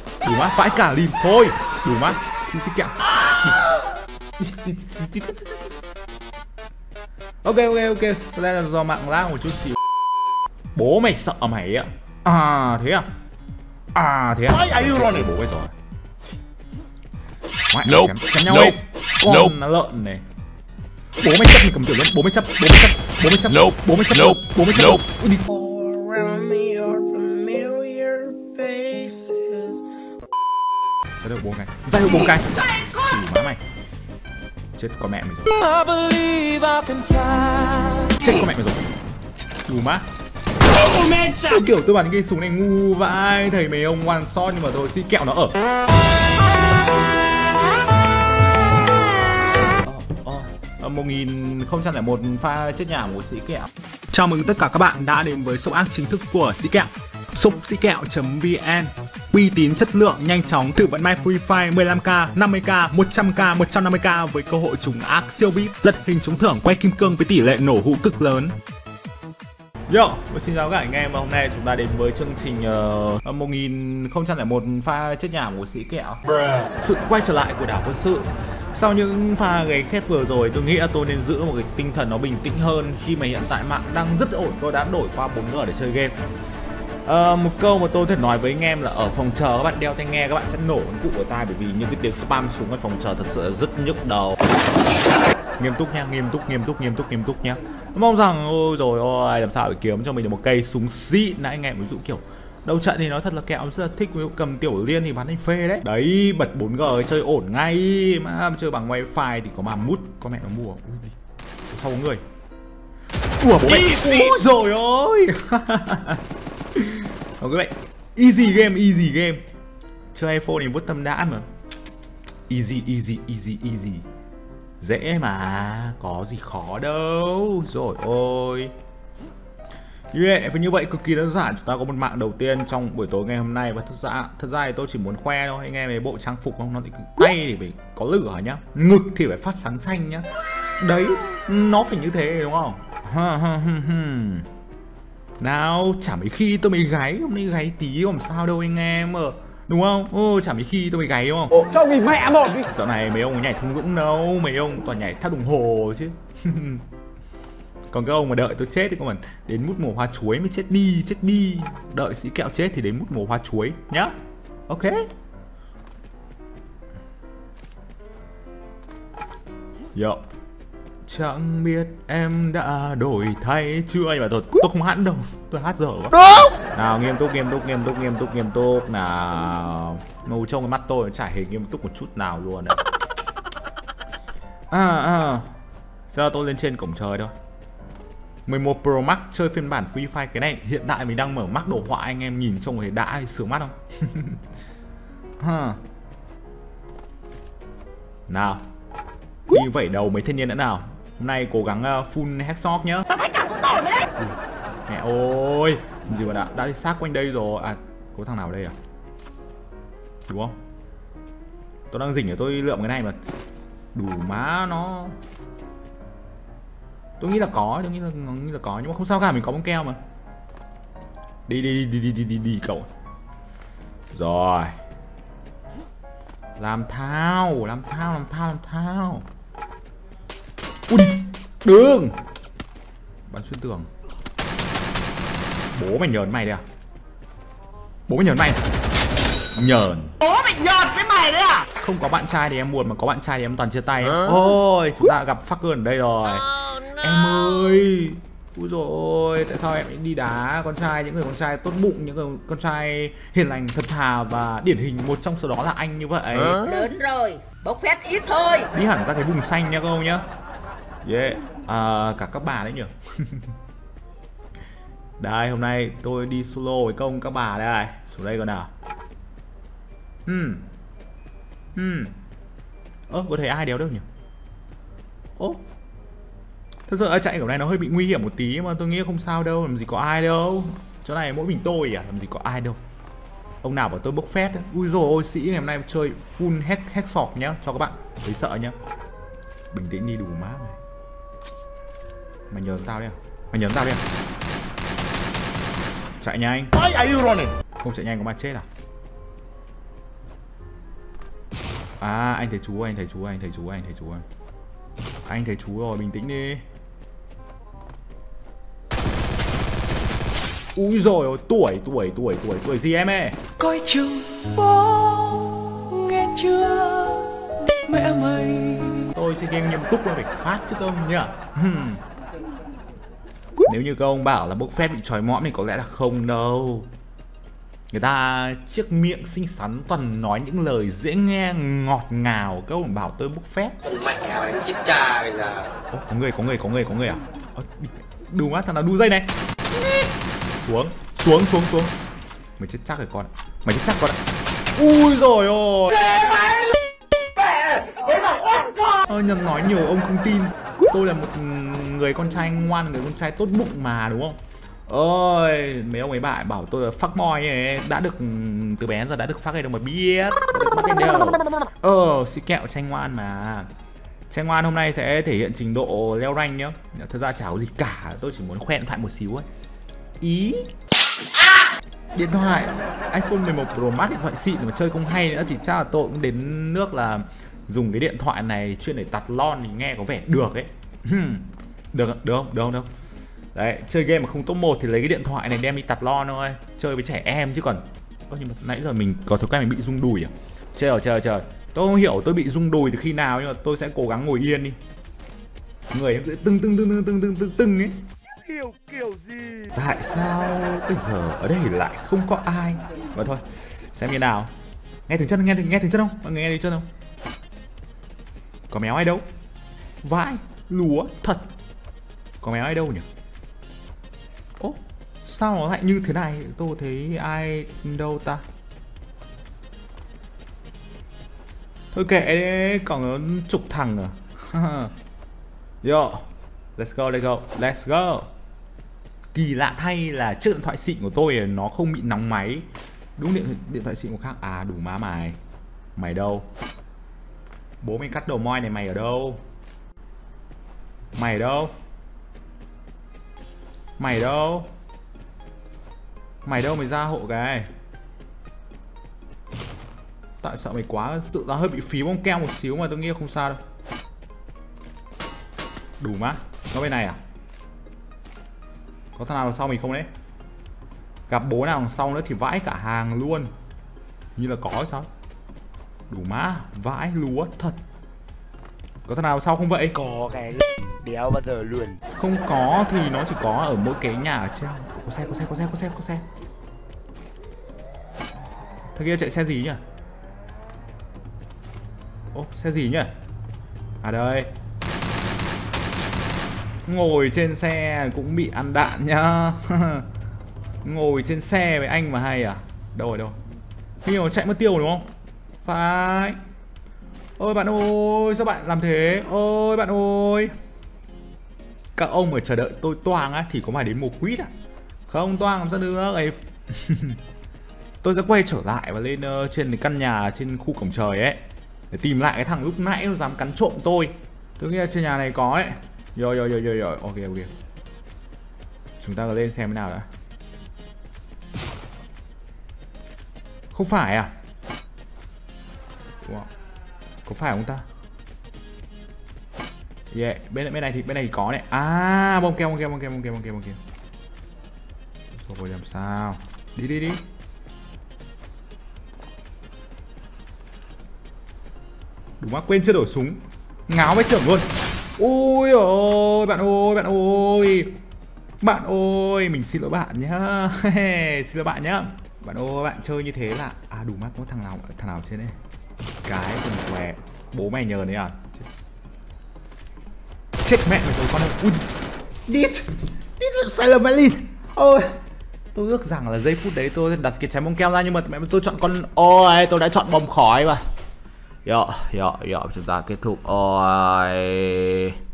Đủ má, vãi cả lìm thôi. Đủ má, xí kẹo. Ok. Đây là do mạng lag một chút xíu. Bố mày sợ mày ạ. À thế à? À thế à? Bố mày rồi. Nope. Chém nhau ấy. Con lợn này. Bố mày chấp mày cầm kiểu luôn. Bố mày chấp. Đi. Ra được 4 cái. Ra được 4 cái. Má mày. Chết con mẹ mày rồi. Chết con mẹ mày rồi. Đủ má. Kiểu tôi bắn cái súng này ngu vãi. Thầy mấy ông one shot nhưng mà thôi xí kẹo nó ở. 1001 pha chết nhả của sĩ kẹo. Chào mừng tất cả các bạn đã đến với shop ác chính thức của sĩ kẹo. Shop sĩ kẹo.vn, uy tín, chất lượng, nhanh chóng, thử vận may Free Fire 15k, 50k, 100k, 150k với cơ hội trúng ác siêu VIP, lật hình trúng thưởng quay kim cương với tỷ lệ nổ hũ cực lớn. Yo, xin chào các anh em, và hôm nay chúng ta đến với chương trình 1001 pha chết nhảm của sĩ kẹo. Sự quay trở lại của đảo quân sự. Sau những pha gáy khét vừa rồi, tôi nghĩ là tôi nên giữ một cái tinh thần nó bình tĩnh hơn khi mà hiện tại mạng đang rất ổn. Tôi đã đổi qua 4G để chơi game. Một câu mà tôi có thể nói với anh em là ở phòng chờ các bạn đeo tai nghe các bạn sẽ nổ cái cụ ở tai, bởi vì những cái tiếng spam xuống ở phòng chờ thật sự là rất nhức đầu. Nghiêm túc nha, nghiêm túc nhá. Mong rằng ôi rồi ôi làm sao để kiếm cho mình được một cây súng xịn nãy anh em, ví dụ kiểu đầu trận thì nói thật là kẹo rất là thích, ví dụ cầm tiểu liên thì bắn thành phê đấy. Đấy, bật 4G chơi ổn ngay, mà chơi bằng wifi thì có mà mút con mẹ nó mua. Sau có người. Ủa bố mẹ. Úi rồi ôi. Ok vậy. Easy game. Chơi iPhone thì vuốt tâm đã mà. Easy. Dễ mà, có gì khó đâu. Rồi ôi. Và như vậy cực kỳ đơn giản, chúng ta có một mạng đầu tiên trong buổi tối ngày hôm nay. Và thật ra thì tôi chỉ muốn khoe thôi anh em, về bộ trang phục không, nó thì tay thì phải có lửa nhá, ngực thì phải phát sáng xanh nhá. Đấy, nó phải như thế đúng không? Nào, chả mấy khi tôi mới gáy, hôm nay gáy tí làm sao đâu anh em ạ. Đúng không? Chả mấy khi tôi mới gáy đúng không? Cho mình mẹ một đi. Dạo này mấy ông nhảy thung lũng đâu, mấy ông toàn nhảy tháp đồng hồ chứ. Còn các ông mà đợi tôi chết thì các bạn đến mút mùa hoa chuối mới chết đi. Đợi sĩ kẹo chết thì đến mút mùa hoa chuối nhá. Ok. Yo. Chẳng biết em đã đổi thay chưa, nhưng mà tôi không hát đâu, tôi hát dở quá. Đúng. Nào nghiêm túc nào. Ngầu trong cái mắt tôi nó chả hề nghiêm túc một chút nào luôn đấy. Giờ tôi lên trên cổng trời thôi. 11 Pro Max chơi phiên bản Free Fire, cái này hiện tại mình đang mở Max đồ họa, anh em nhìn trông thấy đã sướng mắt không? Nào. Đi vẩy đầu mấy thanh niên nữa nào. Hôm nay cố gắng full headshot nhá. Mẹ ơi, gì mà đã xác quanh đây rồi. À, có thằng nào ở đây à? Đúng không? Tôi đang rình để tôi lượm cái này mà. Đủ má nó. Tôi nghĩ là có, nhưng mà không sao cả, mình có bóng keo mà. Đi cậu. Rồi. Làm thao. Ui, đường. Bắn xuyên tường. Bố mày nhờn mày đấy à? Bố mày nhờn với mày đấy à? Không có bạn trai thì em buồn, mà có bạn trai thì em toàn chia tay. Ôi, chúng ta gặp fucker ở đây rồi. Em ơi. Úi dồi ôi, tại sao em đi đá con trai, những người con trai tốt bụng, những người con trai hiền lành, thật thà và điển hình, một trong số đó là anh như vậy. Lớn rồi, bốc phét ít thôi. Đi hẳn ra cái vùng xanh nha các ông nhá. Yeah. Cả các bà đấy nhỉ. Đây, hôm nay tôi đi solo với các bà đây. Xuống đây coi nào. Có thấy ai đéo đâu nhỉ? Thật sự chạy kiểu này nó hơi bị nguy hiểm một tí, mà tôi nghĩ không sao đâu, làm gì có ai đâu. Chỗ này mỗi mình tôi à, làm gì có ai đâu. Ông nào bảo tôi bốc phét. Ui dồi ôi, sĩ ngày hôm nay chơi full headshot nhá, cho các bạn thấy sợ nhá. Bình tĩnh đi, đủ má mày. Mày nhớ tao đi à? Chạy nhanh. Không chạy nhanh có mà chết à? À anh thấy chú, anh thấy chú, anh thấy chú, anh thấy chú. Anh thấy chú rồi, bình tĩnh đi. Úi rồi ôi, tuổi gì em ơi? Coi chừng bố nghe chưa mẹ mày. Tôi chơi game nghiêm túc nó phải khác chứ không nhỉ? Nếu như các ông bảo là bốc phét bị trói mõm thì có lẽ là không đâu. Người ta chiếc miệng xinh xắn toàn nói những lời dễ nghe ngọt ngào. Các ông bảo tôi bốc phét. Mẹ mày chết cha bây giờ. Ô, có người à? Đù má, thằng nào đu dây này. Xuống. Mày chết chắc rồi con. Mày chết chắc con ạ. Ui rồi ôi. Nhầm nói nhiều ông không tin. Tôi là một người con trai ngoan, người con trai tốt bụng mà đúng không? Ôi, mấy ông ấy bạn bảo tôi là fuck boy ấy, đã được từ bé giờ đã được fuck ấy đâu mà biết. Xí kẹo trai ngoan mà. Trai ngoan hôm nay sẽ thể hiện trình độ leo rank nhá. Thật ra chả có gì cả, tôi chỉ muốn khoe điện thoại một xíu ấy. Ý. Điện thoại iPhone 11 Pro Max, điện thoại xịn mà chơi không hay nữa thì chắc là tôi cũng đến nước là dùng cái điện thoại này chuyên để tạt lon thì nghe có vẻ được ấy. Được không? Đấy, chơi game mà không top 1 thì lấy cái điện thoại này đem đi tạt lon thôi. Chơi với trẻ em chứ còn. Nhưng mà nãy giờ mình có thói quen mình bị rung đùi à? Trời. Tôi không hiểu tôi bị rung đùi từ khi nào nhưng mà tôi sẽ cố gắng ngồi yên đi. Người nó cứ tưng ấy. Hiểu kiểu gì? Tại sao bây giờ ở đây lại không có ai? Và thôi, xem như nào. Nghe tiếng chân, nghe tiếng chân không? Mọi người nghe tiếng chân không? Có méo ai đâu? Vãi, lúa thật. Có méo ai đâu nhỉ? Ố, sao nó lại như thế này? Tôi thấy ai đâu ta? Thôi kệ, còn chục thằng à? Yo, let's go. Kỳ lạ thay là chiếc điện thoại xịn của tôi nó không bị nóng máy. Đúng điện thoại xịn của khác. À đủ má mày. Mày đâu? Bố mày cắt đầu moi này, mày ở đâu? Mày đâu mày ra hộ cái. Tại sợ mày quá, sự ra hơi bị phí bông keo một xíu mà tôi nghĩ không sao đâu. Đủ má. Nó bên này à? Có thằng nào đằng sau mình không đấy? Gặp bố nào đằng sau nữa thì vãi cả hàng luôn. Như là có sao? Đủ má, vãi lúa thật. Có thằng nào sau không vậy? Có cái đéo bao giờ luôn. Không có thì nó chỉ có ở mỗi cái nhà ở trên. Có xe. Thằng kia chạy xe gì nhỉ? Ô, xe gì nhỉ? À đây. Ngồi trên xe cũng bị ăn đạn nhá. Ngồi trên xe với anh mà hay à? Đâu rồi? Khi mà chạy mất tiêu đúng không? Phải. Ôi bạn ơi, sao bạn làm thế? Ôi bạn ơi. Các ông mà chờ đợi tôi toang á thì có phải đến mùa quýt à? Không toang làm sao nữa ấy. Tôi sẽ quay trở lại và lên trên cái căn nhà trên khu cổng trời ấy để tìm lại cái thằng lúc nãy nó dám cắn trộm tôi. Tôi nghĩ là trên nhà này có đấy. Rồi. Ok. Chúng ta lên xem thế nào đã. Không phải à? Wow. Có phải không ta? Yeah, bên này thì có này. À, bông keo. Rồi làm sao? Đi. Đúng quá, quên chưa đổi súng. Ngáo với trưởng luôn. Ôi ôi, bạn ơi, mình xin lỗi bạn nhá. Xin lỗi bạn nhá. Bạn ơi, bạn chơi như thế là đủ mắt có thằng nào trên đây. Cái quần què. Bố mày nhờ đấy à? Chết mẹ mày rồi con ơi. Ui. Đít sai lầm mẹ Linh. Ôi. Tôi ước rằng là giây phút đấy tôi đặt cái trái bông keo ra nhưng mà mẹ tôi chọn con. Ôi, tôi đã chọn bông khói mà. Yo, chúng ta kết thúc. Ôi.